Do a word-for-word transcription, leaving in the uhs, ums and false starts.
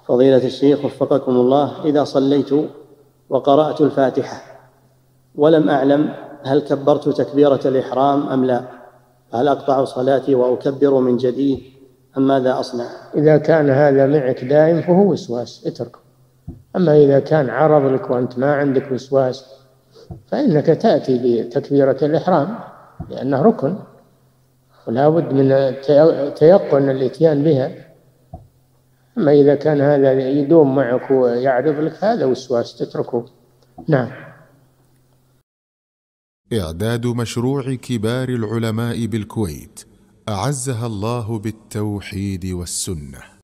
فضيلة الشيخ وفقكم الله، إذا صليت وقرأت الفاتحة ولم أعلم هل كبرت تكبيرة الإحرام أم لا، هل أقطع صلاتي وأكبر من جديد أم ماذا أصنع؟ إذا كان هذا معك دائم فهو وسواس، اتركه. أما إذا كان عرض لك وأنت ما عندك وسواس فإنك تأتي بتكبيرة الإحرام لأنه ركن ولا بد من تيقن الإتيان بها. أما إذا كان هذا يدوم معك ويعرض لك هذا وسواس تتركه. نعم. إعداد مشروع كبار العلماء بالكويت أعزها الله بالتوحيد والسنة.